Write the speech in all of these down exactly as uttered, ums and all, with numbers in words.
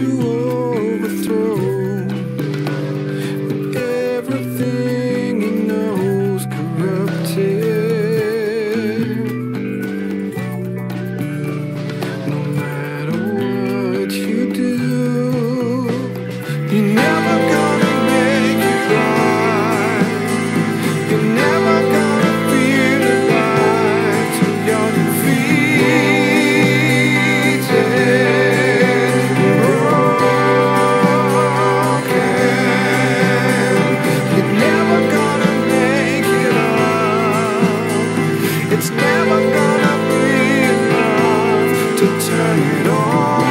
to overthrow everything he knows corrupted. No matter what you do, you're never gonna make it right. You're never gonna feel alive till you're defeated, broken. You're never gonna make it up. It's never gonna be enough to turn it on.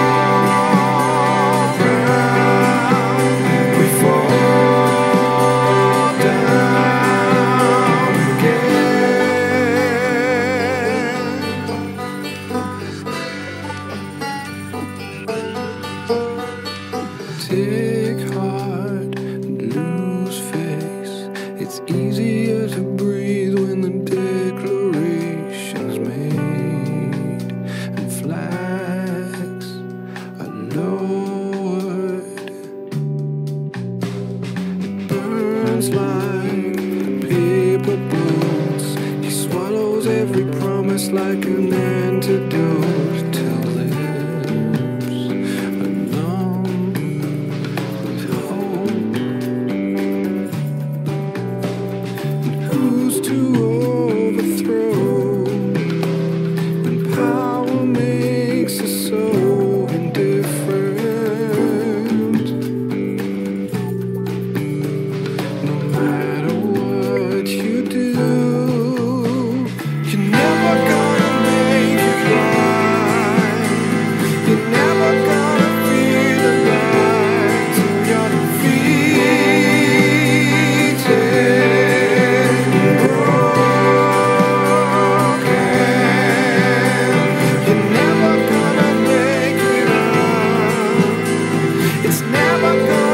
Take heart and lose face. It's easier to breathe when the declaration's made and flags are lowered. It burns like paper bullets. He swallows every promise like an antidote till lips are numb. Who's to overthrow when power makes us so indifferent? No matter what you do, you're never gonna make it right. You're never gonna feel alive till you're defeated, broken. You're never gonna make it up. It's never gonna